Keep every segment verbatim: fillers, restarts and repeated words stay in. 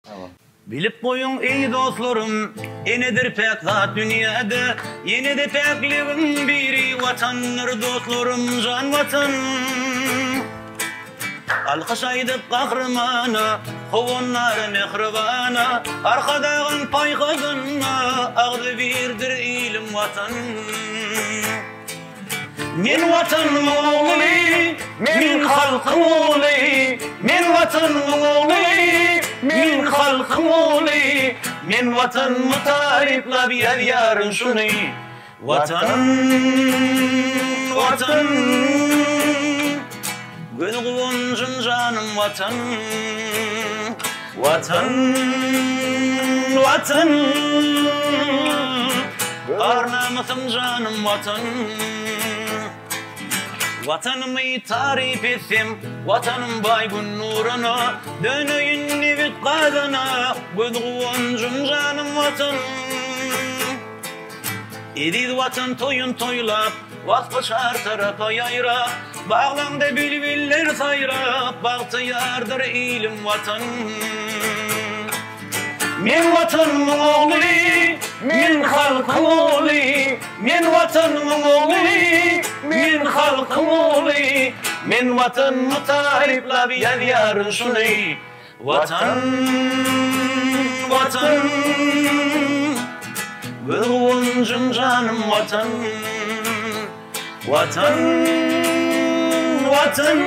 Tamam. Bilip koyun ey dostlarım, enedir pek zat dünyada, yine de pekliğin biri vatanlar dostlarım, can vatan. Alkışaydık kahramana, kovunlar mehribana, arkadağın paykadına, ağdı birdir ilim vatan. Men vatanın oğlu, men halkın oğlu, men vatanın oğlu, men halkın oğlu, men vatanımı tarifla bir yarın şunu. Vatan, vatan, göz kuvuncun canım vatan, vatan, vatan, arnamasım canım vatan. Vatanımı tarif etsem, vatanım baygın nuruna, döneyim nevit kadına, göz kuvuncum canım vatan. Ediz vatan toyun toylap, vakfışar tarafa yayra, bağlamda bülbüller sayrap, bahtiyardır ilim vatan. Men vatanımın oğlu, men halkın oğlu, men vatanımın oğlu, men halkın oğlu, men vatanımı tarifla bir yarın şunu. Vatan, vatan, gülüncüm canım vatan, vatan, vatan,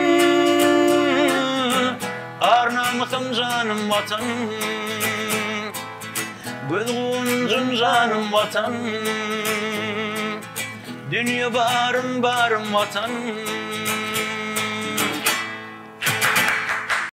arnamasım canım vatan. Gülüncüm canım vatan, dünya barım barım vatan.